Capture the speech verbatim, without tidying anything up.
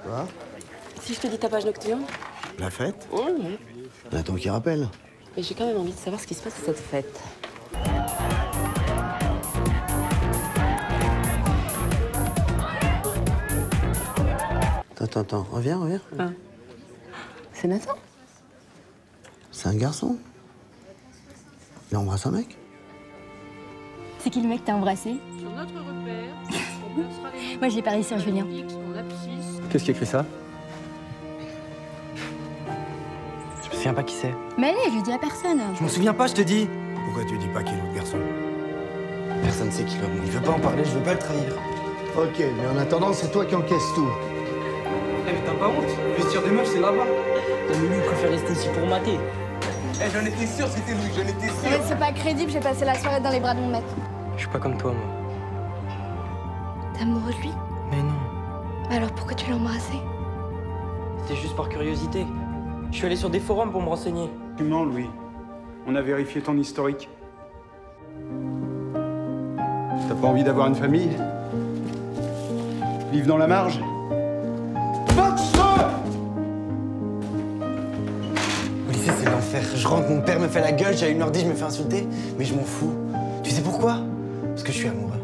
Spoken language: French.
Quoi? Si je te dis tapage nocturne? La fête? Oui. On attend qu'il rappelle. Mais j'ai quand même envie de savoir ce qui se passe à cette fête. Attends, attends, attends. Reviens, reviens. Ah. C'est Nathan? C'est un garçon. Il embrasse un mec. C'est qui le mec que t'as embrassé? Sur notre repère, on placera les Moi, j'ai parié sur Julien. X en abscisse. Qu'est-ce qui a écrit ça? Je me souviens pas qui c'est. Mais allez, je le dis à personne. Je m'en souviens pas, je te dis. Pourquoi tu dis pas qui est l'autre garçon? Personne sait qui l'homme. Il veut pas en parler, je veux pas le trahir. Ok, mais en attendant, c'est toi qui encaisses tout. Eh, mais t'as pas honte? Le vestiaire des meufs, c'est là-bas. Non, mais lui, il préfère rester ici pour mater. Eh, j'en étais sûr, c'était lui, j'en étais sûr. Mais c'est pas crédible, j'ai passé la soirée dans les bras de mon mec. Je suis pas comme toi, moi. T'es amoureux de lui? Mais non. Alors pourquoi tu l'as embrassé? C'était juste par curiosité. Je suis allé sur des forums pour me renseigner. Non, Louis. On a vérifié ton historique. T'as pas envie d'avoir une famille? Vivre dans la marge? Au lycée, c'est l'enfer. Je rentre, mon père me fait la gueule, j'ai une heure dix, je me fais insulter. Mais je m'en fous. Tu sais pourquoi? Parce que je suis amoureux.